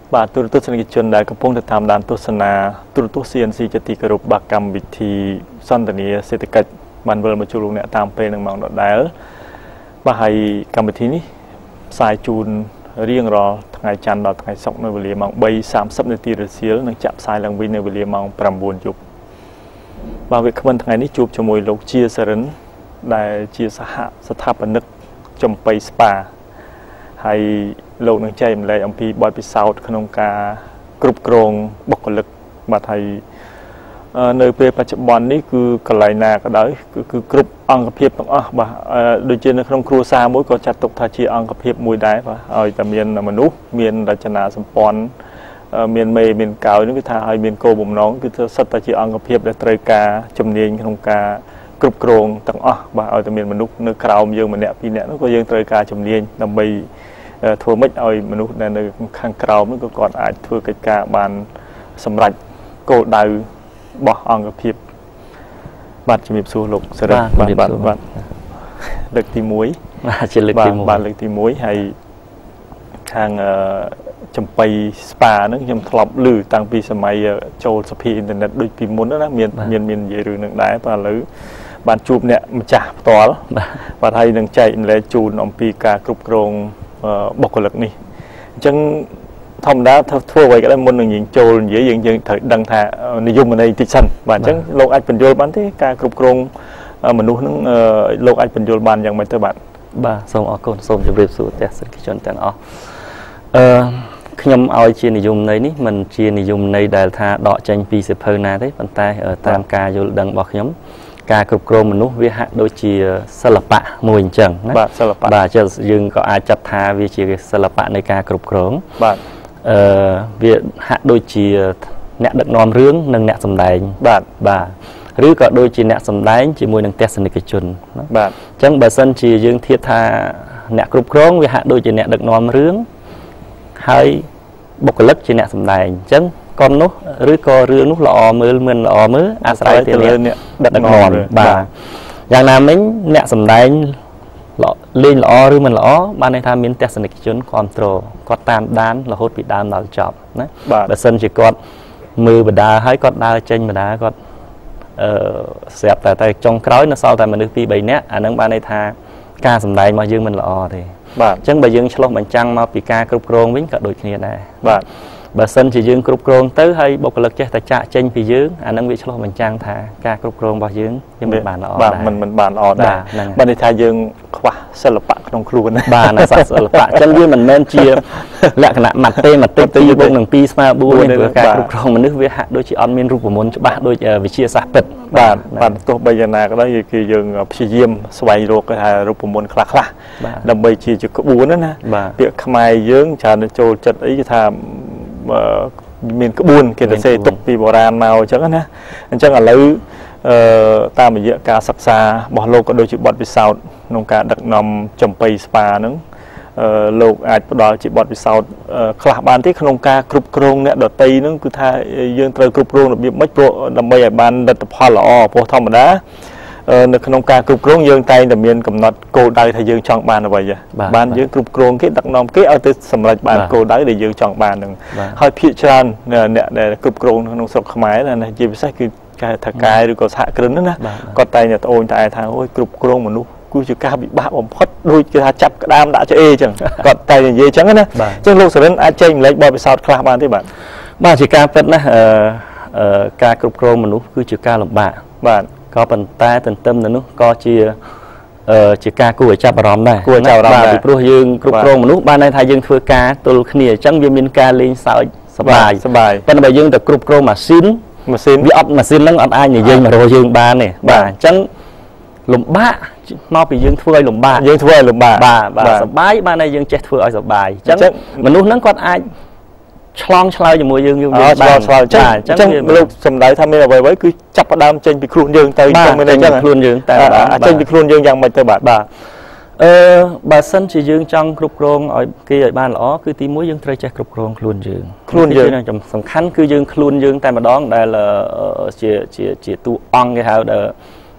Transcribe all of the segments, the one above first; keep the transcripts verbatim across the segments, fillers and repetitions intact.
បាទទូរទស្សនិកជនដែលកំពុងតាមដានទស្សនាទូរទស្សន៍ ซี เอ็น ซี ជាទីគោរពបាកម្មវិធីសន្ទនាសេដ្ឋកិច្ចបានវិលមកជួបលោកអ្នកតាមពេលនឹងម៉ោងដដែលបាទហើយកម្មវិធីនេះផ្សាយជូនរៀងរាល់ថ្ងៃច័ន្ទដល់ថ្ងៃសុក្រនៅវេលាម៉ោង 3:សាមសិប នាទីរសៀលនិងចាក់ផ្សាយឡើងវិញនៅវេលាម៉ោង 9 យប់បាទវាគ្មិនថ្ងៃនេះជួបជាមួយលោកជា Sarin ដែលជាសហស្ថាបនិកចំបៃស្ប៉ាហើយលោកនឹងចែកម្លែកអំពីបទពិសោធន៍ក្នុងការគ្រប់គ្រងបុគ្គលិកបាទហើយនៅពេលបច្ចុប្បន្ននេះគឺកន្លែងណាក៏ដោយគឺគឺគ្រប់អង្គភាពទាំងអស់បាទដូចជានៅក្នុងគ្រួសារមួយក៏ចាត់ទុកថាជាអង្គភាពមួយដែរបាទឲ្យតែមានមនុស្សមានរចនាសម្ព័ន្ធមានមេមានកោយនោះគឺថាឲ្យមានគោលបំណងគឺថាសិតតែជាអង្គភាពដែលត្រូវការជំនាញក្នុងការគ្រប់គ្រងទាំងអស់បាទឲ្យតែមានមនុស្សនៅក្រោមយើងម្នាក់ពីរនាក់នោះក៏យើងត្រូវការជំនាញដើម្បីធ្វើម៉េចឲ្យមនុស្សដែលនៅខាងក្រោមនោះក៏គាត់អាចធ្វើកិច្ចការបានសម្រេចគោលដៅរបស់អង្គភាពបាទជំរាបសួរលោក Sarin បាទបាទបាទលើកទី1បាទជាលើកទី1បាទលើកទី1ហើយខាងចំបៃស្ប៉ាហ្នឹងខ្ញុំធ្លាប់ឮតាំងពីសម័យចូលសភាអ៊ីនធឺណិតដូចពីមុនណាមានមានមាននិយាយរឿងហ្នឹងដែរបាទឥឡូវបានជួបអ្នកម្ចាស់ផ្ទាល់បាទហើយនឹងចែកម្លែកជូនអំពីការគ្រប់គ្រងបុគ្គលិកនេះអញ្ចឹងធម្មតាធ្វើអ្វីក៏ដោយមុននឹងយើងចូលនិយាយយើងយើងត្រូវដឹងថានិយមន័យតិចសិនបាទអញ្ចឹងលោកអាចបញ្យល់បានទេការគ្រប់គ្រងមនុស្សហ្នឹងលោកអាចបញ្យល់បានយ៉ាងម៉េចទៅបាទបាទសូមអរគុណសូមជម្រាបសួរទស្សនិកជនទាំងអស់អឺខ្ញុំឲ្យជានិយមន័យនេះមិនជានិយមន័យដែលថាដកចេញពីសិភៅណាទេប៉ុន្តែតាមការយល់ដឹងរបស់ខ្ញុំការគ្រប់គ្រងមនុស្សវាហាក់ដូចជាសិល្បៈមួយអញ្ចឹងណាបាទសិល្បៈបាទចឹងយើងក៏អាចចាត់ថាវាជាសិល្បៈនៃការគ្រប់គ្រងបាទអឺវាហាក់ដូចជាអ្នកដឹកនាំរឿងនិងអ្នកសម្ដែងបាទបាទឬក៏ដូចជាអ្នកសម្ដែងជាមួយនឹងទស្សនិកជនណាបាទអញ្ចឹងបើសិនជាយើងធៀបថាអ្នកគ្រប់គ្រងវាហាក់ដូចជាអ្នកដឹកនាំរឿងហើយបុគ្គលិកជាអ្នកសម្ដែងអញ្ចឹងកុននោះឬក៏រឿងនោះល្អមើលមិនល្អមើលអាស្រ័យទៅលើអ្នកដឹកនាំបាទយ៉ាងណាមិញអ្នកសម្ដែងលេងល្អឬមិនល្អបានន័យថាមានទស្សនិកជនគ្រប់គ្រងគាត់តាមដានរហូតពីដើមដល់ចប់ណាបើសិនជាគាត់មើលបដាហើយគាត់ដើរចេញបដាគាត់អឺស្រាប់តែតែចុងក្រោយនៅសល់តែមនុស្សពីរបីនាក់អានឹងបានន័យថាការសម្ដែងរបស់យើងមិនល្អទេបាទអញ្ចឹងបើយើងឆ្លោះបញ្ចាំងមកពីការគ្រប់គ្រងវិញក៏ដូចគ្នាដែរបាទបើសិនជាយើងគ្រប់គ្រងទៅហើយបុគ្គលិកចេះតែចាក់ចេញពីយើងអានឹងវាឆ្លោះបញ្ចាំងថាការគ្រប់គ្រងរបស់យើងវាមិនបានល្អដែរបាទមិនមិនបានល្អដែរបើន័យថាយើងខ្វះសិល្បៈក្នុងខ្លួនបាទនៅសិល្បៈអញ្ចឹងវាមិនមែនជាលក្ខណៈម៉ាត់ទេម៉ាត់ទេពីរបូកនឹងពីរស្មើបួនព្រោះការគ្រប់គ្រងមនុស្សវាហាក់ដូចជាអត់មានរូបមន្តច្បាស់ដូចវិទ្យាសាស្ត្រពិតបាទបាទទោះបីយ៉ាងណាក៏ដោយគឺយើងព្យាយាមស្វែងរកគេថារូបមន្តខ្លះខ្លះដើម្បីជាជាក្បួនណាពាក្យខ្មែរយើងច្រើនចូលចិត្តអីគេថាមានក្បួនគេទៅសេទុកពីបុរាណមកអញ្ចឹងណាអញ្ចឹងឥឡូវអឺតាមរយៈការសិក្សារបស់លោកក៏ដូចជាបទពិសោធន៍ក្នុងការដឹកនាំចំបៃស្ប៉ាហ្នឹងអឺលោកអាចផ្ដល់ជាបទពិសោធន៍ខ្លះបានទេក្នុងការគ្រប់គ្រងអ្នកដតីហ្នឹងគឺថាយើងត្រូវគ្រប់គ្រងរបៀបម៉េចព្រោះដើម្បីឲ្យបានលទ្ធផលល្អព្រោះធម្មតានៅក្នុងការគ្រប់គ្រងយើងតែងតែមានកំណត់គោលដៅថាយើងចង់បានអ្វីបានយើងគ្រប់គ្រងគេដឹកនាំគេឲ្យទៅសម្រេចបានគោលដៅដែលយើងចង់បាននឹងហើយភាគច្រើនអ្នកដែលគ្រប់គ្រងក្នុងស្រុកខ្មែរណាជាពិសេសគឺការថាកាយឬក៏សហគ្រិនណាគាត់តែងតែត្អូញត្អែថាអូយគ្រប់គ្រងមនុស្សគឺជាការពិបាកបំផុតដូចគេថាចាប់ក្តាមដាក់ឆ្អេអញ្ចឹងគាត់តែនិយាយអញ្ចឹងណាអញ្ចឹងលោក Sarin អាចចែកម្លែកបទពិសោធន៍ខ្លះបានទេបាទបាទជាការពិតណាអឺការគ្រប់គ្រងមនុស្សគឺជាការលំបាកបាទក៏ប៉ុន្តែទន្ទឹមទៅនោះក៏ជាអឺជាការគួរឲ្យចាប់អារម្មណ៍ដែរគួរឲ្យចាប់អារម្មណ៍ដែរពីព្រោះយើងគ្រប់គ្រងមនុស្សបានន័យថាយើងធ្វើការទល់គ្នាអញ្ចឹងវាមានការលេងសើចសប្បាយសប្បាយប៉ុន្តែបើយើងទៅគ្រប់គ្រងម៉ាស៊ីនម៉ាស៊ីនវាអត់ម៉ាស៊ីនហ្នឹងអត់អាចនិយាយមករកយើងបានទេបាទអញ្ចឹងលំបាកមកពីយើងធ្វើឲ្យលំបាកយើងធ្វើឲ្យលំបាកបាទបាទសប្បាយបានតែយើងចេះធ្វើឲ្យសប្បាយអញ្ចឹងមនុស្សហ្នឹងគាត់អាចឆ្លងឆ្លើយជាមួយយើងយើងបានឆ្លងឆ្លើយចាអញ្ចឹងលោកសំដៅថាមានអ្វីៗគឺចាប់ផ្ដើមចេញពីខ្លួនយើងទៅអញ្ចឹងមានអញ្ចឹងខ្លួនយើងតែចេញពីខ្លួនយើងយ៉ាងម៉េចទៅបាទបាទអឺបើសិនជាយើងចង់គ្រប់គ្រងឲ្យគេឲ្យបានល្អគឺទីមួយយើងត្រូវចេះគ្រប់គ្រងខ្លួនយើងខ្លួនយើងសំខាន់គឺយើងខ្លួនយើងតែម្ដងដែលជាជាជាតួអង្គគេហៅដែល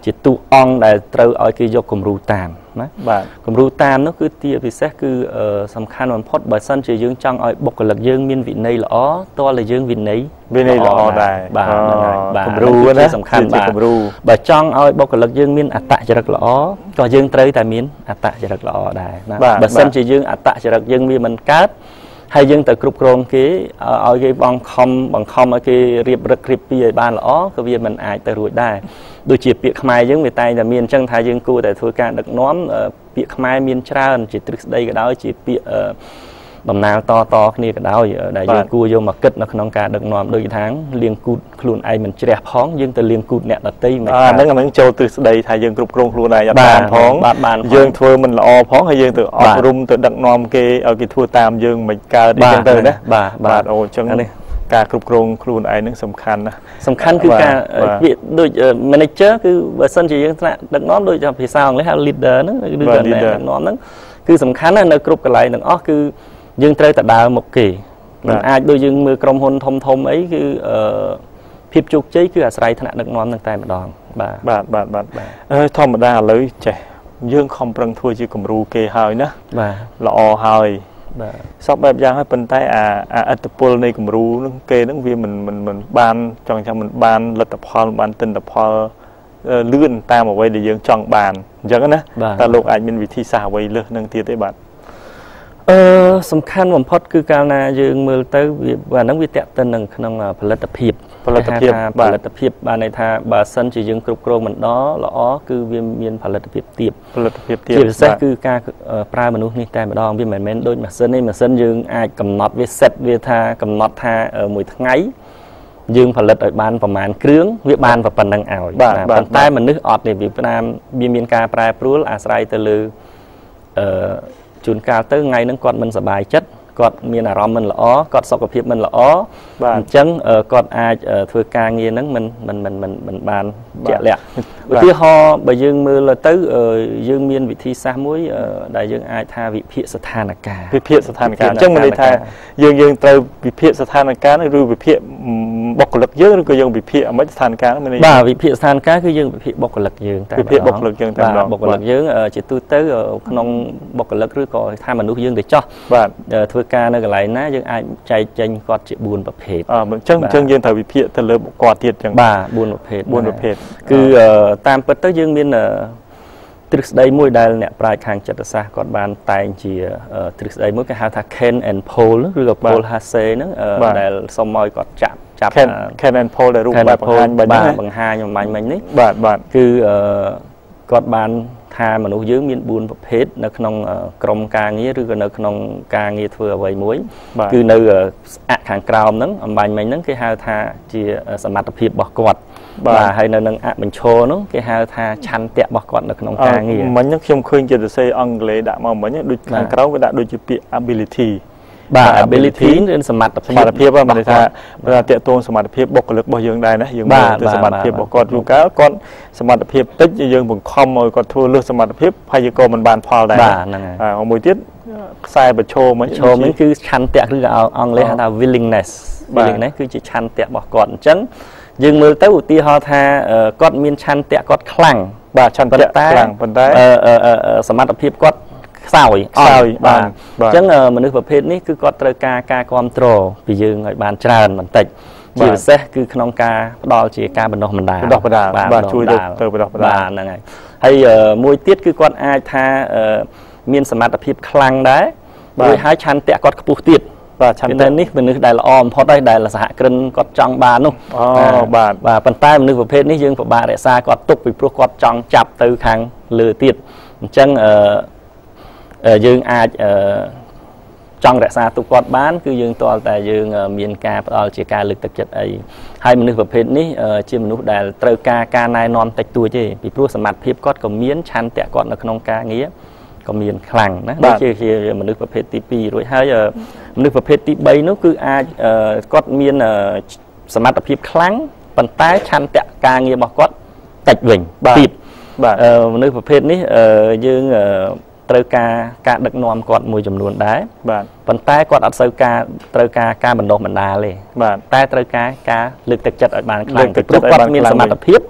ជាទូអង្គដែលត្រូវឲ្យគេយកគំរូតាមណាបាទគំរូតាមនោះគឺទីពិសេសគឺសំខាន់បំផុតបើសិនជាយើងចង់ឲ្យបុគ្គលិកយើងមានវិន័យល្អតើតែយើងវិន័យវិន័យល្អដែរបាទបាទគំរូណាសំខាន់បាទគំរូបើចង់ឲ្យបុគ្គលិកយើងមានអត្តចរិតល្អក៏យើងត្រូវតែមានអត្តចរិតល្អដែរណាបើសិនជាយើងអត្តចរិតយើងវាមិនកើតហើយយើងទៅគ្រប់គ្រងគេឲ្យគេបង្ខំបង្ខំឲ្យគេរៀបរឹករៀបពីឲ្យបានល្អក៏វាមិនអាចទៅរួចដែរដូចជាពាក្យខ្មែរយើងវាតែងតែមានអញ្ចឹងថាយើងគួរតែធ្វើការដឹកនាំពាក្យខ្មែរមានច្រើនជាទ្រឹស្ដីក៏ដោយជាពាក្យដំណើរតតគ្នាក៏ដោយដែលយើងគួរយកមកគិតនៅក្នុងការដឹកនាំដូចថាលៀងគូតខ្លួនឯងមិនជ្រះផងយើងទៅលៀងគូតអ្នកដទៃមិនអាហ្នឹងអាហ្នឹងចូលទ្រឹស្ដីថាយើងគ្រប់គ្រងខ្លួនឯងអត់បានផងយើងធ្វើមិនល្អផងហើយយើងទៅអប់រំទៅដឹកនាំគេឲ្យគេធ្វើតាមយើងមិនកើតអីចឹងទៅណាបាទបាទអូអញ្ចឹងការគ្រប់គ្រងខ្លួនឯងហ្នឹងសំខាន់ណាសំខាន់គឺការដូច manager គឺបើសិនជាយើងថ្នាក់ដឹកនាំដូចភាសាអង់គ្លេសហៅ leader ហ្នឹងឬក៏អ្នកដឹកនាំហ្នឹងគឺសំខាន់ណាស់នៅគ្រប់កន្លែងទាំងអស់គឺយើងត្រូវតែដើរមុខគេមិនអាចដូចយើងមើលក្រុមហ៊ុនធំធំអីគឺអឺភាពជោគជ័យគឺអាស្រ័យថ្នាក់ដឹកនាំនឹងតែម្ដងបាទបាទបាទបាទអឺធម្មតាឥឡូវចេះយើងខំប្រឹងធ្វើជាគំរូគេហើយណាបាទល្អហើយបាទសពបែបយ៉ាងហើយប៉ុន្តែអាអាអត្តពលនៃគំរូនឹងគេនឹងវាមិនមិនមិនបានចង់ចាំមិនបានលទ្ធផលបានទិន្នផលលឿនតាមអ្វីដែលយើងចង់បានអញ្ចឹងណាតើលោកអាចមានវិធីសាស្ត្រអ្វីលើសនឹងទៀតទេបាទអឺសំខាន់បំផុតគឺកាលណាយើងមើលទៅវាហ្នឹងវាតេតិននឹងក្នុងផលិតភាពផលិតភាពផលិតភាពបានន័យថាបើសិនជាយើងគ្រប់គ្រងមិនដល់ល្អគឺវាមានផលិតភាពទាបផលិតភាពទាបជាពិសេសគឺការប្រើមនុស្សនេះតែម្ដងវាមិនមែនដូចម៉ាស៊ីននេះម៉ាស៊ីនយើងអាចកំណត់វា set វាថាកំណត់ថាមួយថ្ងៃយើងផលិតឲ្យបានប្រមាណគ្រឿងវាបានប៉ុណ្្នឹងឲ្យប៉ុន្តែមនុស្សអត់ទេវាតាមវាមានការប្រែប្រួលអាស្រ័យទៅលើអឺជួនកាលទៅថ្ងៃហ្នឹងគាត់មិនសប្បាយចិត្តគាត់មានអារម្មណ៍មិនល្អគាត់សុខភាពមិនល្អអញ្ចឹងគាត់អាចធ្វើការងារហ្នឹងមិនមិនមិនមិនមិនបានជាក់លាក់ឧទាហរណ៍បើយើងមើលទៅយើងមានវិធីសាស្ត្រមួយដែលយើងអាចថាវិភាគស្ថានភាពវិភាគស្ថានភាពអញ្ចឹងមានន័យថាយើងយើងត្រូវវិភាគស្ថានភាពឬវិភាគបុគ្គលិកយើងឬក៏យើងវិភាគអ្មិចស្ថានភាពមានន័យបាទវិភាគស្ថានភាពគឺយើងវិភាគបុគ្គលិកយើងតែវិភាគបុគ្គលិកយើងតែម្ដងបុគ្គលិកយើងជាទូទៅក្នុងបុគ្គលិកឬក៏ថាមនុស្សយើងទៅចោះបាទធ្វើការនៅកន្លែងណាយើងអាចចែកចេញគាត់ជាបួនប្រភេទអញ្ចឹងអញ្ចឹងយើងត្រូវវិភាគទៅលើបុគ្គលទៀតអញ្ចឹងបាទបួនប្រភេទបួនប្រភេទគឺតាមពិតទៅយើងមានទ្រឹស្ដីមួយដែលអ្នកប្រាជ្ញខាងចិត្តសាស្ត្រគាត់បានតែងជាទ្រឹស្ដីមួយគេហៅថា Ken and Paul ឬក៏ Paul Hasse ហ្នឹងដែលសុំឲ្យគាត់ចាប់ចាប់ Ken and Paul ដែលរូបបែបបង្ហាញបាញ់ហ្នឹងបង្ហាញបំបញ្ញមិញនេះបាទបាទគឺគាត់បានថាមនុស្សយើងមានបួនប្រភេទនៅក្នុងក្រុមការងារឬក៏នៅក្នុងការងារធ្វើអ្វីមួយគឺនៅអខាងក្រោមហ្នឹងអំបញ្ញមិញហ្នឹងគេហៅថាជាសមត្ថភាពរបស់គាត់បាទហើយនៅនឹងអបញ្ឈរហ្នឹងគេហៅថាឆន្ទៈរបស់គាត់នៅក្នុងការងារមិញហ្នឹងខ្ញុំឃើញជាសរសេរអង់គ្លេសដាក់មកមិញដូចខាងក្រោមវាដាក់ដូចជាពាក្យ ability បាទ ability ឬសមត្ថភាពសមត្ថភាពបានន័យថាបើតាក់ទងសមត្ថភាពបុគ្គលិករបស់យើងដែរណាយើងមើលទៅសមត្ថភាពរបស់គាត់យូរកាលគាត់សមត្ថភាពតិចយើងបង្ខំឲ្យគាត់ធ្វើលើសសមត្ថភាពហើយក៏មិនបានផលដែរបាទហ្នឹងហើយមួយទៀតខ្សែប្រឈមប្រឈមនេះគឺឆន្ទៈឬក៏អង់គ្លេសហៅថា willingness willingness គឺជាឆន្ទៈរបស់គាត់អញ្ចឹងយើងមើលទៅឧទាហរណ៍ថាគាត់មានឆន្ទៈគាត់ខ្លាំងបាទឆន្ទៈខ្លាំងប៉ុន្តែសមត្ថភាពគាត់ខ្សោយខ្សោយបាទអញ្ចឹងមនុស្សប្រភេទនេះគឺគាត់ត្រូវការការគ្រប់គ្រងពីយើងឲ្យបានច្រើនបន្តិចជាពិសេសគឺក្នុងការផ្ដល់ជាការបណ្ដុះបណ្ដាលបណ្ដុះបណ្ដាលបាទជួយទៅបណ្ដុះបណ្ដាលបាទហ្នឹងហើយហើយមួយទៀតគឺគាត់អាចថាមានសមត្ថភាពខ្លាំងដែររួចហើយឆន្ទៈគាត់ខ្ពស់ទៀតបាទឆន្ទៈនេះមនុស្សដែលល្អបំផុតហើយដែលសហគ្រិនគាត់ចង់បាននោះអូបាទបាទប៉ុន្តែមនុស្សប្រភេទនេះយើងពិបាករក្សាគាត់ទុកពីព្រោះគាត់ចង់ចាប់ទៅខាងលើទៀតអញ្ចឹងអឺយើងអាចចង់រក្សាទុកគាត់បានគឺយើងតលតែយើងមានការផ្ដល់ជាការលើកទឹកចិត្តអីហើយមនុស្សប្រភេទនេះជាមនុស្សដែលត្រូវការការណែនាំតិចតួចទេពីព្រោះសមត្ថភាពគាត់ក៏មានឆន្ទៈគាត់នៅក្នុងការងារក៏មានខ្លាំងណាដូចជាមនុស្សប្រភេទទីពីររួចហើយមនុស្សប្រភេទទីបីនោះគឺអាចគាត់មានសមត្ថភាពខ្លាំងប៉ុន្តែឆន្ទៈការងាររបស់គាត់តិចវិញទៀតបាទមនុស្សប្រភេទនេះយើងត្រូវការការដឹកនាំគាត់មួយចំនួនដែរបាទប៉ុន្តែគាត់អត់សូវការត្រូវការការបណ្ដុះបណ្ដាលទេបាទតែត្រូវការការលើកទឹកចិត្តឲ្យបានខ្លាំងពីព្រោះគាត់មានសមត្ថភាព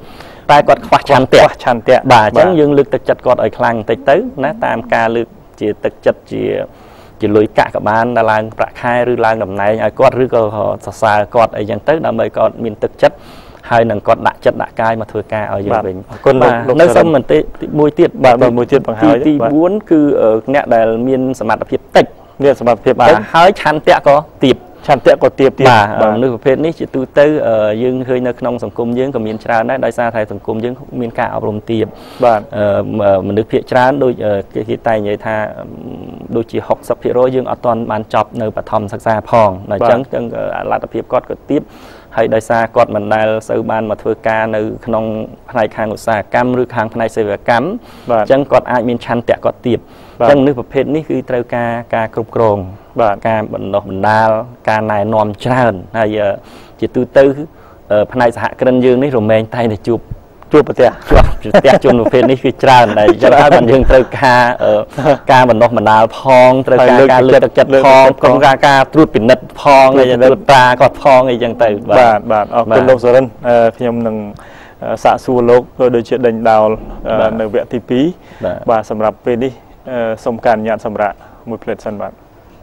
តែគាត់ខ្វះឆន្ទៈឆន្ទៈបាទអញ្ចឹងយើងលើកទឹកចិត្តគាត់ឲ្យខ្លាំងបន្តិចទៅណាតាមការលើកជាទឹកចិត្តជាជាលុយកាក់ក៏បានដល់ឡើងប្រាក់ខែឬឡើងតំណែងឲ្យគាត់ឬក៏សរសើរគាត់អីចឹងទៅដើម្បីគាត់មានទឹកចិត្តហើយនឹងគាត់ដាក់ចិត្តដាក់កាយមកធ្វើការឲ្យយើងវិញអរគុណលោកនៅសុំបន្តិចមួយទៀតបាទមួយទៀតបង្ហើយទីបួនគឺអ្នកដែលមានសមត្ថភាពតិចមានសមត្ថភាពតិចហើយឆន្ទៈក៏ទាបឆន្ទៈក៏ទាបទៀតបាទមនុស្សប្រភេទនេះជាទូទៅយើងឃើញនៅក្នុងសង្គមយើងក៏មានច្រើនដែរដោយសារតែសង្គមយើងមានការអប់រំទាបបាទមនុស្សភាគច្រើនដូចគេគេតែនិយាយថាដូចជា หกสิบเปอร์เซ็นต์ យើងអត់ទាន់បានចប់នៅបឋមសិក្សាផងអញ្ចឹងចឹងលទ្ធភាពគាត់ក៏ទាបហើយដោយសារគាត់មិនដែលសូវបានមកធ្វើការនៅក្នុងផ្នែកខាងឧស្សាហកម្មឬខាងផ្នែកសេវាកម្មអញ្ចឹងគាត់អាចមានឆន្ទៈគាត់ទាបអញ្ចឹងមនុស្សប្រភេទនេះគឺត្រូវការការគ្រប់គ្រងបាទការបណ្ដុះបណ្ដាលការណែនាំច្រើនហើយជាទូទៅផ្នែកសហគ្រិនយើងនេះរមែងតែតែជួបជួបប្រទេសជួបប្រទេសជនប្រភេទនេះគឺច្រើនដែរអញ្ចឹងហើយបានយើងត្រូវការការបណ្ដុះបណ្ដាលផងត្រូវការការលើកទឹកចិត្តផងក្នុងការការត្រួតពិនិត្យផងហើយត្រួតត្រាគាត់ផងអីចឹងទៅបាទបាទអរគុណលោកសរិនខ្ញុំនឹងសាកសួរលោកដូចជាដេញដោលនៅវគ្គទីពីរបាទសម្រាប់ពេលនេះសូមការអនុញ្ញាតសម្រាប់មួយផ្លេតសិនបាទ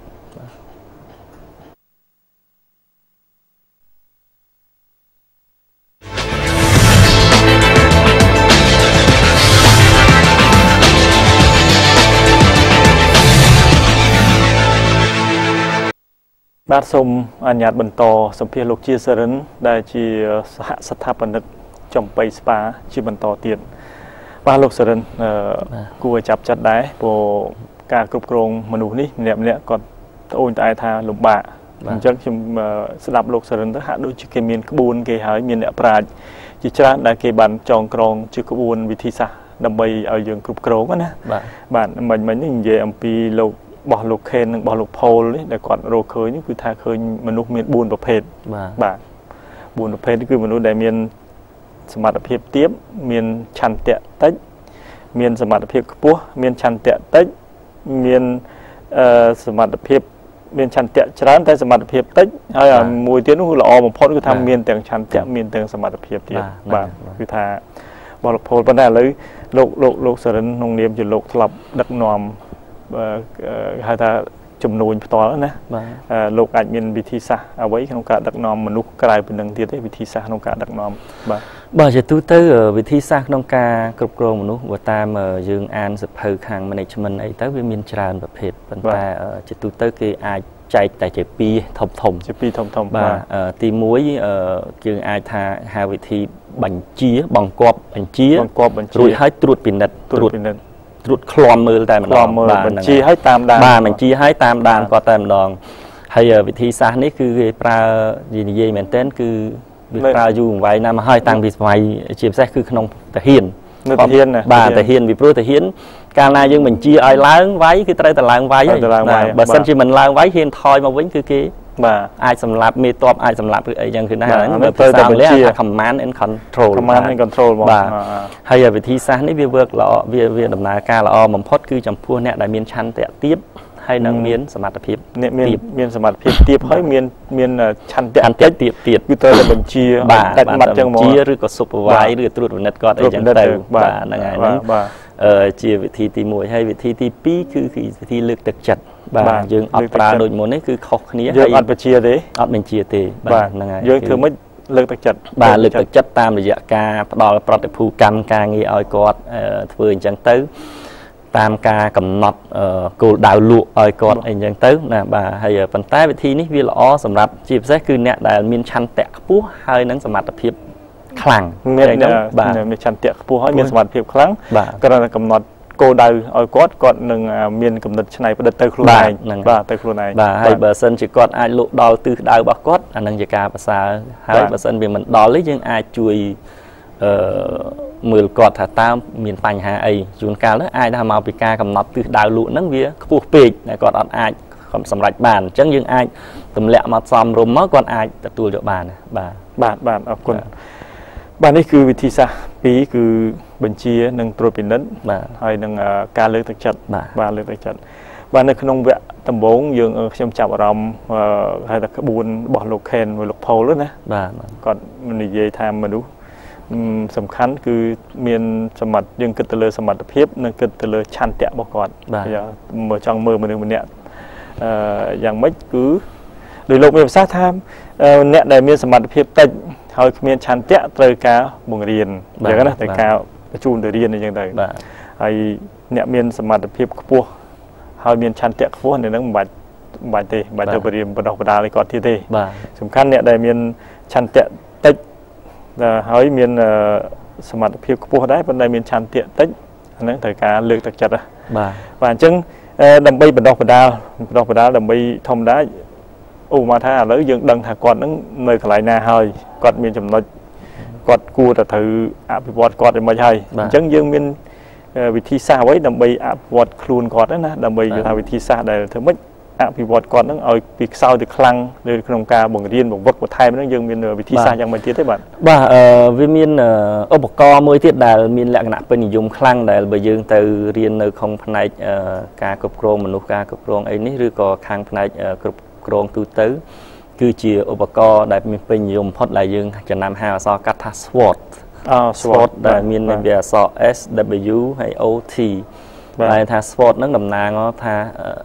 បាទសូមអនុញ្ញាតបន្តសម្ភាសលោកជាសរិនដែលជាសហស្ថាបនិកចំបៃស្ប៉ាជាបន្តទៀតបាទលោកសរិនគួរឲ្យចាប់ចិត្តដែរព្រោះការគ្រប់គ្រងមនុស្សនេះម្នាក់ម្នាក់គាត់ត្អូញត្អែថាលំបាកអញ្ចឹងខ្ញុំស្ដាប់លោកសរិនទៅហាក់ដូចជាគេមានក្បួនគេហើយមានអ្នកប្រាជ្ញជាច្រើនដែលគេបានចងក្រងជាក្បួនវិធីសាស្ត្រដើម្បីឲ្យយើងគ្រប់គ្រងណាបាទបាទមិញមិញនេះនិយាយអំពីលោកបោះលោកខេននិងបោះលោកផូលនេះដែលគាត់រកឃើញនេះគឺថាឃើញមនុស្សមានបួនប្រភេទបាទបាទបួនប្រភេទគឺមនុស្សដែលមានសមត្ថភាពទាបមានឆន្ទៈតិចមានសមត្ថភាពខ្ពស់មានឆន្ទៈតិចមានអឺសមត្ថភាពមានឆន្ទៈច្រើនតែសមត្ថភាពតិចហើយមួយទៀតនោះគឺល្អបំផុតគឺថាមានទាំងឆន្ទៈមានទាំងសមត្ថភាពទៀតបាទគឺថាបោះលោកផូលប៉ុន្តែឥឡូវលោកលោកលោកសរិនក្នុងនាមជាលោកធ្លាប់ដឹកនាំហៅថាចំនួនផ្ទាល់ណាលោកអាចមានវិធីសាស្ត្រអ្វីក្នុងការដឹកនាំមនុស្សក្រៅពីនឹងទៀតទេវិធីសាស្ត្រក្នុងការដឹកនាំបាទបាទជាទូទៅវិធីសាស្ត្រក្នុងការគ្រប់គ្រងមនុស្សបើតាមយើងអានសភៅខាង management អីទៅវាមានច្រើនប្រភេទប៉ុន្តែជាទូទៅគេអាចចែកតែជាពីរធំធំជាពីរធំធំបាទទីមួយយើងអាចថាហៅវិធីបញ្ជាបង្គាប់បញ្ជាបង្គាប់បញ្ជារួចហើយត្រួតពិនិត្យត្រួតពិនិត្យត្រួតឃ្លាំមើលតែម្ដងបាទបញ្ជាឲ្យតាមដានបាទបញ្ជាឲ្យតាមដានគាត់តែម្ដងហើយវិធីសាស្ត្រនេះគឺគេប្រើនិយាយមែនទែនគឺវាប្រើយូរអង្វែងណាស់មកហើយតាំងពីសម័យជាពិសេសគឺក្នុងទាហាននៅទាហានបាទទាហានពីព្រោះទាហានកាលណាយើងបញ្ជាឲ្យឡើងវាយគឺត្រូវតែឡើងវាយហើយបើសិនជាមិនឡើងវាយហ៊ានថយមកវិញគឺគេបាទអាចសម្លាប់មេតបអាចសម្លាប់ឬអីចឹងគឺណាហើយភាសាអង់គ្លេសថា command and control command and control បាទហើយវិធីសាស្ត្រនេះវា work ល្អវាវាដំណើរការល្អបំផុតគឺចំពោះអ្នកដែលមានឆន្ទៈទាបហើយនឹងមានសមត្ថភាពអ្នកមានមានសមត្ថភាពទាបហើយមានមានឆន្ទៈទាបទាបទៀតគឺត្រូវតែបញ្ជាដាច់មាត់ចឹងមកបញ្ជាឬក៏ supervise ឬត្រួតពិនិត្យគាត់អីចឹងទៅបាទហ្នឹងហើយហ្នឹងជាវិធីទីមួយហើយវិធីទីពីរគឺវិធីលើកទឹកចិត្តបាទយើងអត់ប្រើដូចមុននេះគឺខុសគ្នាយើងអត់បញ្ជាទេអត់បញ្ជាទេបាទហ្នឹងហើយយើងធ្វើមិនលើកទឹកចិត្តបាទលើកទឹកចិត្តតាមរយៈការផ្ដល់ប្រតិភូកម្មការងារឲ្យគាត់ធ្វើអញ្ចឹងទៅតាមការកំណត់គោលដៅលក់ឲ្យគាត់អីចឹងទៅណាបាទហើយប៉ុន្តែវិធីនេះវាល្អសម្រាប់ជាពិសេសគឺអ្នកដែលមានឆន្ទៈខ្ពស់ហើយនឹងសមត្ថភាពខ្លាំងមានបាទមានឆន្ទៈខ្ពស់ហើយមានសមត្ថភាពខ្លាំងគ្រាន់តែកំណត់គោលដៅឲ្យគាត់គាត់នឹងមានគំនិតច្នៃប្រឌិតទៅខ្លួនឯងបាទទៅខ្លួនឯងបាទហើយបើសិនជាគាត់អាចលក់ដល់ទិសដៅរបស់គាត់អានឹងជាការប្រសើរហើយបើសិនវាមិនដល់ទេយើងអាចជួយអឺមើលគាត់ថាតើមានបញ្ហាអីជួនកាលទៅអាចថាមកពីការកំណត់ទិសដៅលក់ហ្នឹងវាខ្ពស់ពេកតែគាត់អត់អាចសម្រេចបានអញ្ចឹងយើងអាចទម្លាក់មកសំរុំមកគាត់អាចទទួលយកបានបាទបាទបាទអរគុណបាទនេះគឺវិធីសាស្ត្រពីរគឺបញ្ជានិងត្រួតពិនិត្យបាទហើយនឹងការលើកទឹកចិត្តបាទលើកទឹកចិត្តបាទនៅក្នុងវគ្គដំបូងយើងខ្ញុំចាប់អារម្មណ៍ហៅថាក្បួនរបស់លោកខេនមួយលោកផូលណាបាទគាត់និយាយថាមនុស្សสำคัญคือเมียนสมัติยังกึศเลยสมัติเพียบนั่งกึศเลยชันเตะบอกก่อนเมื่อจังมือมันหนึ่งมันเนี่ยอย่างไม่คือโดยโลกมีภาษาธรรมเนี่ยได้มีสมัติเพียบแต่เขาเมียนชันเตะเตยกาบ่งเรียนอย่างนั้นแต่กาประชุมเรียนในอย่างใดไอเนี่ยเมียนสมัติเพียบขบวนเขาเมียนชันเตะขบวนในนั้นบัดบัดเตะบัดเตะเรียนบัดดอกบัดดาเลยก่อนที่เตะสำคัญเนี่ยได้เมียนชันเตะแต่เขาเมียนสมัติเพียบขบวนได้เป็นได้เมียนชันเตะแต่อันนั้นแต่การเลือกตัดจัดอ่ะvà chân đầm bay bật đọc bật đào bật đọc bật đào đầm bay thông đá u mà tha lấy dương đằng thà quạt nó nơi lại na hơi quạt miền chấm nói quạt cua là thử áp quạt quạt để mà hay chân dương miền vị thi xa với đầm bay áp quạt khuôn quạt đó na đầm bay là vị thi xa để thử mất áp quạt quạt nó ở việc sau thì khăng để không ca bằng riêng bằng vật của thai nó dương miền vị thi xa chẳng mấy tiết đấy bạn bà vì miền ô bọc co mới tiết là miền lạc nạp bên dùng khăng để bởi dương từ riêng nơi không phần này ca cục rong mà lúc ca cục rong ấy ní rồi có khang phần này cục rong tu tứ cứ chỉ ô bọc co để miền bên dùng hot là dương cho nam hà so cắt thắt sword sword để miền bây so S W hay O T lại thà sport nó đầm nang nó thà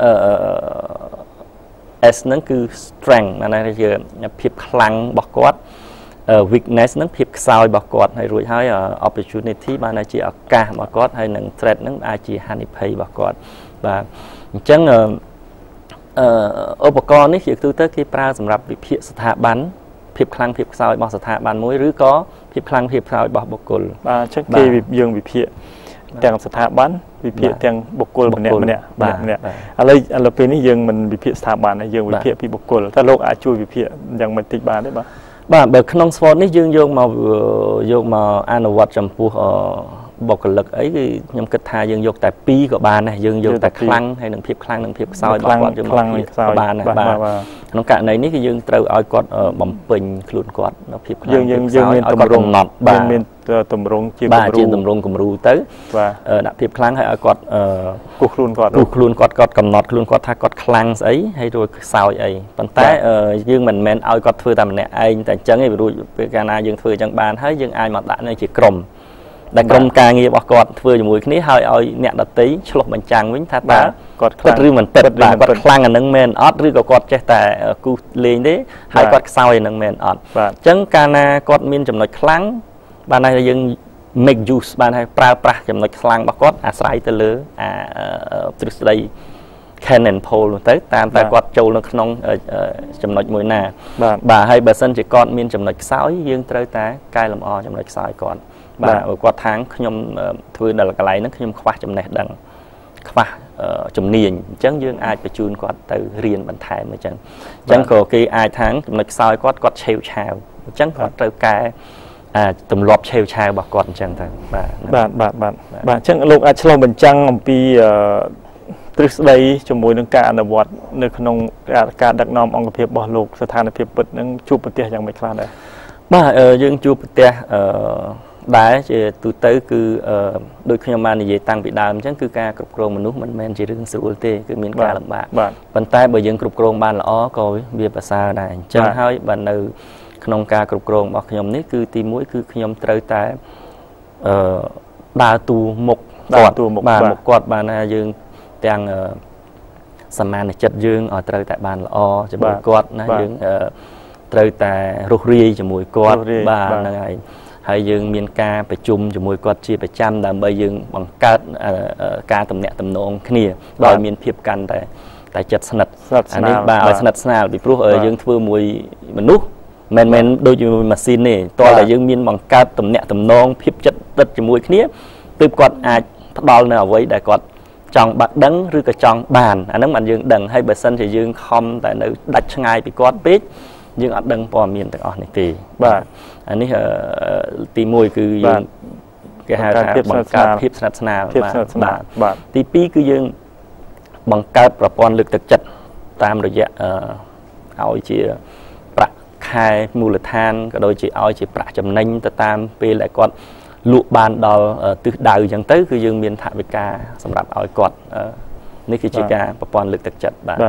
S nó cứ strength là này giờ phiệp khăng bọc quát weakness nó phiệp sao bọc quát hay rồi hay opportunity mà này chỉ ở ca bọc quát hay nâng threat nó ai chỉ honey pay bọc quát và chẳngឧបករណ៍នេះជាទូទៅគេប្រើសម្រាប់វិភាគស្ថាប័នភាពខ្លាំងភាពខ្សោយរបស់ស្ថាប័នមួយឬក៏ភាពខ្លាំងភាពខ្សោយរបស់បុគ្គលបាទចឹងគេយើងវិភាគទាំងស្ថាប័នវិភាគទាំងបុគ្គលម្នាក់ម្នាក់ម្នាក់ឥឡូវឥឡូវពេលនេះយើងមិនវិភាគស្ថាប័នទេយើងវិភាគពីបុគ្គលតើលោកអាចជួយវិភាគយ៉ាងមិនតិចបានទេបាទបាទបើក្នុង sport នេះយើងយកមកយកមកអនុវត្តចំពោះបុគ្គលិកអីគឺខ្ញុំគិតថាយើងយកតែពីរក៏បានដែរយើងយកតែខ្លាំងហើយនឹងភាពខ្លាំងនិងភាពខ្សោយរបស់គាត់យកមកក៏បានដែរបាទក្នុងករណីនេះគឺយើងត្រូវឲ្យគាត់បំពេញខ្លួនគាត់នៅភាពខ្លាំងយើងយើងយើងមានតម្រង់បាទមានតម្រង់ជាគំរូបាទជាតម្រង់គំរូទៅបាទដាក់ភាពខ្លាំងហើយឲ្យគាត់គូសខ្លួនគាត់គូសខ្លួនគាត់គាត់កំណត់ខ្លួនគាត់ថាគាត់ខ្លាំងស្អីហើយរួចខ្សោយអីប៉ុន្តែយើងមិនមែនឲ្យគាត់ធ្វើតែម្នាក់ឯងតែអញ្ចឹងឯងរួចពេលកាលណាយើងធ្វើអញ្ចឹងបានហើយយើងអាចមកដាក់នៅជាក្រុមដែលក្រុមការងាររបស់គាត់ធ្វើជាមួយគ្នាហើយឲ្យអ្នកដតីឆ្លុះបញ្ចាំងវិញថាតើគាត់ពិតឬមិនពិតបាទគាត់ខ្លាំងអានឹងមែនអត់ឬក៏គាត់ចេះតែគូសលេងទេហើយគាត់ខ្សោយអានឹងមែនអត់អញ្ចឹងកាលណាគាត់មានចំណុចខ្លាំងបានហើយយើង make use បានហើយប្រើប្រាស់ចំណុចខ្លាំងរបស់គាត់អាស្រ័យទៅលើអាទ្រឹស្ដី Cannon Pole នោះទៅតាមតែគាត់ចូលនៅក្នុងចំណុចមួយណាបាទហើយបើសិនជាគាត់មានចំណុចខ្សោយយើងត្រូវតែកែលម្អចំណុចខ្សោយគាត់បាទគាត់ថាងខ្ញុំធ្វើដល់កន្លែងហ្នឹងខ្ញុំខ្វះចំណេះដឹងខ្វះជំនាញអញ្ចឹងយើងអាចបញ្ជូនគាត់ទៅរៀនបន្ថែមអញ្ចឹងអញ្ចឹងក៏គេអាចថាងចំណុចខ្សោយគាត់គាត់ឆេវឆាវអញ្ចឹងគាត់ត្រូវកែអាទម្លាប់ឆេវឆាវរបស់គាត់អញ្ចឹងទៅបាទបាទបាទបាទបាទអញ្ចឹងលោកអាចឆ្លុះបញ្ចាំងអំពីទ្រឹស្ដីជាមួយនឹងការអនុវត្តនៅក្នុងការដឹកនាំអង្គភាពរបស់លោកស្ថានភាពពិតនឹងជួបប្រទះយ៉ាងម៉េចខ្លះដែរបាទយើងជួបប្រទះដែរជាទូទៅគឺដូចខ្ញុំបាននិយាយតាំងពីដើមអញ្ចឹងគឺការគ្រប់គ្រងមនុស្សមិនមែនជារឿងស្រួលទេគឺមានការលំបាកប៉ុន្តែបើយើងគ្រប់គ្រងបានល្អក៏វាប្រសើរដែរអញ្ចឹងហើយបើនៅក្នុងការគ្រប់គ្រងរបស់ខ្ញុំនេះគឺទីមួយគឺខ្ញុំត្រូវតែអឺដើរតួមុខគាត់បាទមុខគាត់បានថាយើងទាំងសមានចិត្តយើងឲ្យត្រូវតែបានល្អជាមួយគាត់ណាយើងត្រូវតែរុះរាយជាមួយគាត់បាទហ្នឹងហើយហើយយើងមានការប្រជុំជាមួយគាត់ជាប្រចាំដើម្បីយើងបង្កើតការទំនាក់ទំនងគ្នាដោយមានភាពកាន់តែតែចិត្តស្និទ្ធអានេះបាទឲ្យស្និទ្ធស្នាលពីព្រោះយើងធ្វើមួយមនុស្សមិនមែនដូចជាមួយម៉ាស៊ីនទេតើតែយើងមានបង្កើតទំនាក់ទំនងភាពចិត្តដិតជាមួយគ្នាទើបគាត់អាចផ្ដល់នៅអ្វីដែលគាត់ចង់បាត់ដឹងឬក៏ចង់បានអាហ្នឹងបានយើងដឹងហើយបើសិនជាយើងខំតែនៅដាច់ឆ្ងាយពីគាត់ពេកយើងអត់ដឹងព័ត៌មានទាំងអស់នេះទេបាទអានេះទីមួយគឺយើងគេហៅថាបង្កើតភាពស្និទ្ធស្នាលបាទបាទទីពីរគឺយើងបង្កើតប្រព័ន្ធលើកទឹកចិត្តតាមរយៈឲ្យជាប្រាក់ខែមូលដ្ឋានក៏ដូចជាឲ្យជាប្រាក់ចំណេញទៅតាមពេលដែលគាត់លក់បានដល់ទិសដៅអញ្ចឹងទៅគឺយើងមានថវិកាសម្រាប់ឲ្យគាត់នេះគឺជាការប្រព័ន្ធលើកទឹកចិត្តបាទ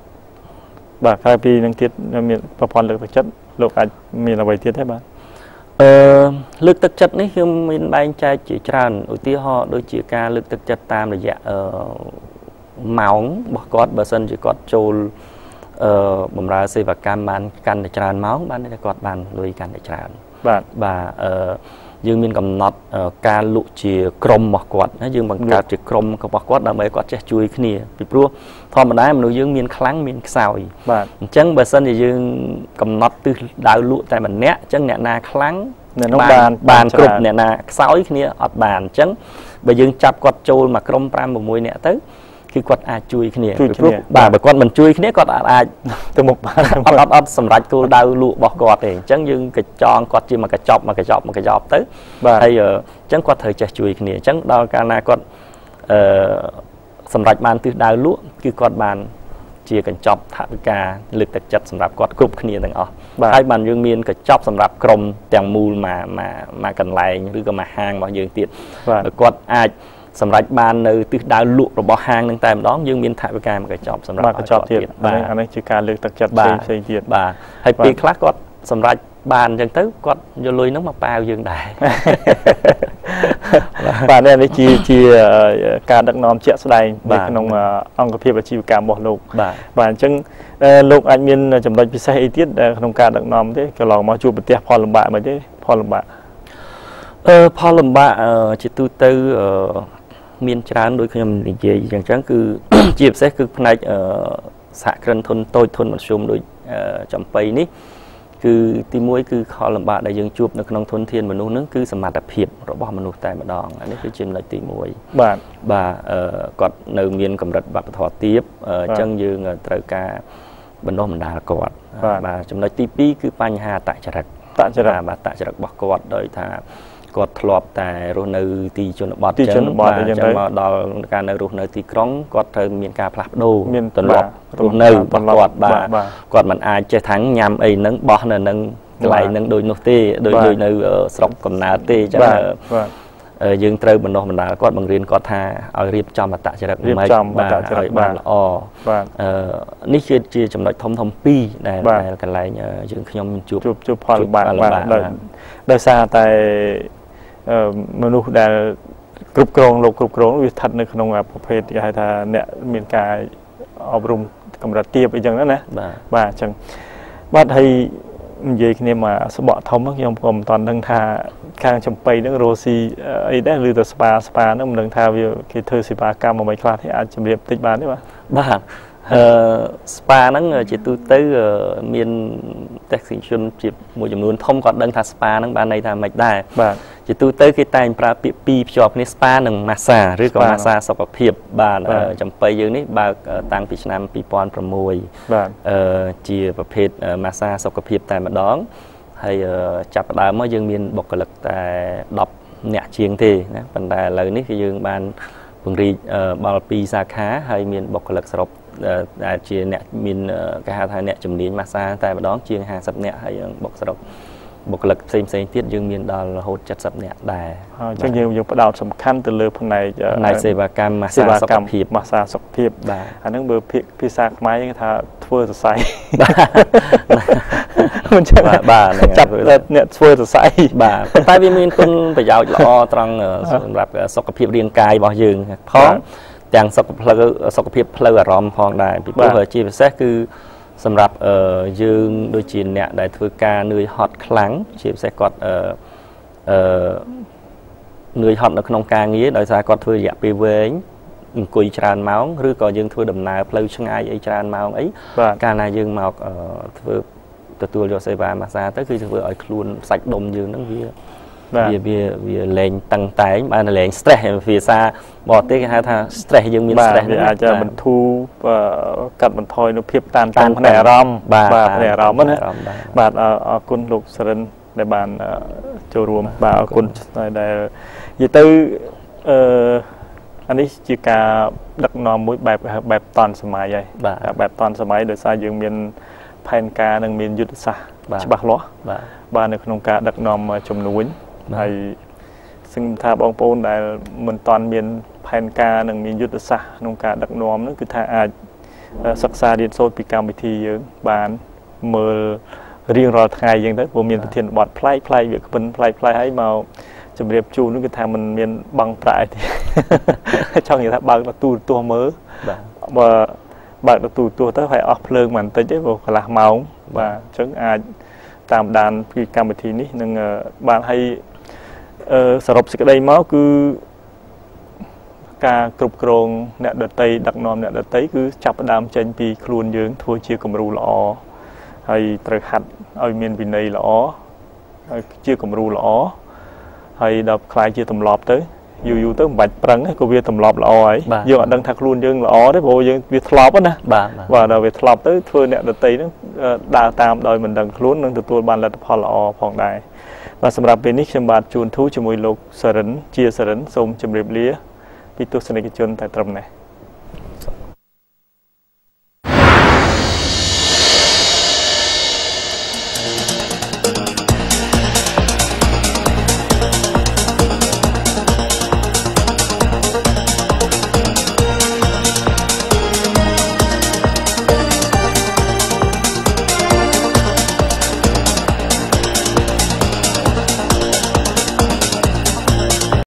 បាទក្រៅពីនឹងទៀតមានប្រព័ន្ធលើកទឹកចិត្តលោកអាចមានអ្វីទៀតទេបាទអឺលើកទឹកចិត្តនេះខ្ញុំមានបែងចែកជាច្រើនឧទាហរណ៍ដូចជាការលើកទឹកចិត្តតាមរយៈអឺម៉ោងរបស់គាត់បើសិនជាគាត់ចូលអឺបម្រើសេវាកម្មបានកាន់តែច្រើនម៉ោងបានតែគាត់បានលុយកាន់តែច្រើនបាទបាទអឺយើងមានកំណត់ការលក់ជាក្រុមរបស់គាត់ណាយើងបង្កើតជាក្រុមរបស់គាត់ដើម្បីគាត់ចេះជួយគ្នាពីព្រោះធម្មតាមនុស្សយើងមានខ្លាំងមានខ្សោយបាទអញ្ចឹងបើសិនជាយើងកំណត់ទិសដៅលក់តែម្នាក់អញ្ចឹងអ្នកណាខ្លាំងអ្នកនោះបានបានគ្រប់អ្នកណាខ្សោយគ្នាអត់បានអញ្ចឹងបើយើងចាប់គាត់ចូលមកក្រុម5 6នាក់ទៅគឺគាត់អាចជួយគ្នាពីព្រោះបាទបើគាត់មិនជួយគ្នាគាត់អាចទៅមុខបានអត់អត់អត់សម្រាប់គោលដៅលក់របស់គាត់ទេអញ្ចឹងយើងកញ្ចងគាត់ជាមកកញ្ចប់មកកញ្ចប់មកកញ្ចប់ទៅហើយអញ្ចឹងគាត់ត្រូវចេះជួយគ្នាអញ្ចឹងដល់កាលណាគាត់អឺសម្រាប់បានទិសដៅលក់គឺគាត់បានជាកញ្ចប់ថវិកាលើកទឹកចិត្តសម្រាប់គាត់គ្រប់គ្នាទាំងអស់ហើយបានយើងមានកញ្ចប់សម្រាប់ក្រុមទាំងមូលមកមកមកកន្លែងឬក៏មកហាងរបស់យើងទៀតបើគាត់អាចសម្រាប់បាននៅទិសដៅលក់របស់ហាងនឹងតែម្ដងយើងមានថវិកាមួយកញ្ចប់សម្រាប់កញ្ចប់ទៀតបាទអានេះជាការលើកទឹកចិត្តផ្សេងផ្សេងទៀតបាទហើយពេលខ្លះគាត់សម្រាប់បានអញ្ចឹងទៅគាត់យកលុយហ្នឹងមកប៉ាវយើងដែរបាទនេះជាជាការដឹកនាំជាក់ស្ដែងនៅក្នុងអង្គភាពអាជីវកម្មរបស់លោកបាទបាទអញ្ចឹងលោកអាចមានចំណុចពិសេសអីទៀតក្នុងការដឹកនាំទេកន្លងមកជួបប្រទះផលលំបាកមិនទេផលលំបាកអឺផលលំបាកជាទូទៅមានច្រើនដូចខ្ញុំនិយាយអញ្ចឹងគឺជាពិសេសគឺផ្នែកសហគ្រិនធុនតូចធុនមធ្យមដូចចំបៃនេះគឺទីមួយគឺខលលំបាកដែលយើងជួបនៅក្នុងធនធានមនុស្សហ្នឹងគឺសមត្ថភាពរបស់មនុស្សតែម្ដងអានេះគឺជាចំណុចទីមួយបាទបាទគាត់នៅមានកម្រិតវប្បធម៌ទាបអញ្ចឹងយើងត្រូវការបណ្ដុះបណ្ដាលគាត់បាទចំណុចទីពីរគឺបញ្ហាតចរិតតចរិតបាទតចរិតរបស់គាត់ដោយថាគាត់ធ្លាប់តែរស់នៅទីជនបទអញ្ចឹងបាទអញ្ចឹងមកដល់ការនៅរស់នៅទីក្រុងគាត់ត្រូវមានការផ្លាស់ប្ដូរមានទម្លាប់រស់នៅរបស់គាត់បាទគាត់មិនអាចចេះថាញ៉ាំអីហ្នឹងបោះនៅនឹងកន្លែងហ្នឹងដូចនោះទេដូចដូចនៅស្រុកកំណើតទេអញ្ចឹងយើងត្រូវបណ្ដុះបណ្ដាលគាត់បង្រៀនគាត់ថាឲ្យរៀបចំអត្តចរិតមិនបាទឲ្យបានល្អបាទនេះគឺជាចំណុចធំធំពីរដែលកន្លែងយើងខ្ញុំជួបជួបផលលំបាកដោយសារតែមនុស្សដែលគ្រប់គ្រងលោកគ្រប់គ្រងវាស្ថិតនៅក្នុងប្រភេទគេហៅថាអ្នកមានការអប់រំកម្រិតទាបអីចឹងណាបាទអញ្ចឹងបាទហើយនិយាយគ្នាមកស្បក់ធំខ្ញុំក៏មិនតន់ដឹងថាខាងចំបៃហ្នឹងរស់ស៊ីអីដែរឬទៅស្ប៉ាស្ប៉ាហ្នឹងមិនដឹងថាវាគេធ្វើសេវាកម្មអ្វីខ្លះទេអាចជម្រាបតិចបានទេបាទបាទអឺស្ប៉ាហ្នឹងជាទូទៅមានtechnician ជាមួយចំនួនធំគាត់ដឹងថាស្ប៉ាហ្នឹងបានន័យថាមិនដែរបាទជាទូទៅគេតែងប្រើពាក្យពីរភ្ជាប់គ្នាស្ប៉ានិងម៉ាស្សាឬក៏ម៉ាស្សាសុខភាពបាទចំបៃយើងនេះបើកតាំងពីឆ្នាំពីរពាន់ប្រាំមួយបាទអឺជាប្រភេទម៉ាស្សាសុខភាពតែម្ដងហើយចាប់ផ្ដើមមកយើងមានបុគ្គលិកតែដប់អ្នកជាងទេណាប៉ុន្តែឥឡូវនេះគឺយើងបានពង្រីកដល់ពីរសាខាហើយមានបុគ្គលិកសរុបដែលជាអ្នកមានគេហៅថាអ្នកជំនាញម៉ាស្សាតែម្ដងជាងហាសិបនាក់ហើយបុគ្គសរុបបុគ្គលិកផ្សេងផ្សេងទៀតយើងមានដល់រហូតเจ็ดสิบនាក់ដែរអញ្ចឹងយើងយើងផ្ដោតសំខាន់ទៅលើផ្នែកផ្នែកសេវាកម្មម៉ាស្សាសុខភាពម៉ាស្សាសុខភាពបាទអាហ្នឹងបើភាសាខ្មែរគេថាធ្វើសរសៃមិនចឹងបាទចាប់អ្នកធ្វើសរសៃបាទប៉ុន្តែវាមានគុណប្រយោជន៍ល្អត្រង់សម្រាប់សុខភាពរាងកាយរបស់យើងផងទាំងសុខភាពសុខភាពផ្លូវអារម្មណ៍ផងដែរពីព្រោះជាពិសេសគឺសម្រាប់យើងដូចជាអ្នកដែលធ្វើការនឿយហត់ខ្លាំងជាពិសេសគាត់អឺអឺនឿយហត់នៅក្នុងការងារដោយសារគាត់ធ្វើរយៈពេលវែងអង្គុយច្រើនម៉ោងឬក៏យើងធ្វើដំណើរផ្លូវឆ្ងាយអីច្រើនម៉ោងអីកាលណាយើងមកធ្វើទទួលយកសេវាម៉ាស្សាទៅគឺធ្វើឲ្យខ្លួនសាច់ដុំយើងហ្នឹងវាវាវាវាលែងតឹងតែងបានលែង stress ភាសាបរទេសគេហៅថា stress យើងមាន stress វាអាចបន្ធូរកាត់បន្ថយនូវភាពតានតឹងផ្នែកអារម្មណ៍បាទផ្នែកអារម្មណ៍ណាបាទអរគុណលោកសរិនដែលបានចូលរួមបាទអរគុណដែលនិយាយទៅអឺអានេះជាការដឹកនាំមួយបែបបែបតនសម័យហើយបាទបែបតនសម័យដោយសារយើងមានផែនការនិងមានយុទ្ធសាស្ត្រច្បាស់លាស់បាទបាទនៅក្នុងការដឹកនាំជំនួញហើយซึ่งថាបងប្អូនដែលមិនតាន់មានផែនការនិងមានយុទ្ធសាស្ត្រក្នុងការដឹកនាំនោះគឺថាអាចសិក្សារៀនសូត្រពីកម្មវិធីយើងបានមើលរៀងរាល់ថ្ងៃយ៉ាងទៅព្រោះមានប្រធានបទផ្លែកផ្លែកវាក្បិនផ្លែកផ្លែកហើយមកជម្រាបជូននោះគឺថាมันមានបង់ប្រាក់ទេចង់និយាយថាបើកទូរទស្សន៍មើលបើបើកទូរទស្សន៍ទៅហើយអស់ភ្លើងមិនតិចទេព្រោះកន្លះម៉ោងបាទអញ្ចឹងអាចតាមដានពីកម្មវិធីនេះនឹងបានឲ្យសរុបសេចក្តីមកគឺការគ្រប់គ្រងអ្នកដតីដឹកនាំអ្នកដតីគឺចាប់ផ្ដើមចេញពីខ្លួនយើងធ្វើជាគំរូល្អហើយត្រូវហាត់ឲ្យមានវិន័យល្អហើយជាគំរូល្អហើយដល់ខ្លាយជាទម្លាប់ទៅយូរយូរទៅមិនបាច់ប្រឹងក៏វាទម្លាប់ល្អហើយយើងអត់ដឹងថាខ្លួនយើងល្អទេព្រោះយើងវាធ្លាប់ណាបាទបាទដល់វាធ្លាប់ទៅធ្វើអ្នកដតីហ្នឹងដើរតាមដោយមិនដឹងខ្លួននឹងទទួលបានលទ្ធផលល្អផងដែរបាទសម្រាប់ពេលនេះខ្ញុំបាទជួនធូជាមួយលោកសារិនជាសារិនសូមជម្រាបលាពីទស្សនិកជនតែត្រឹមនេះ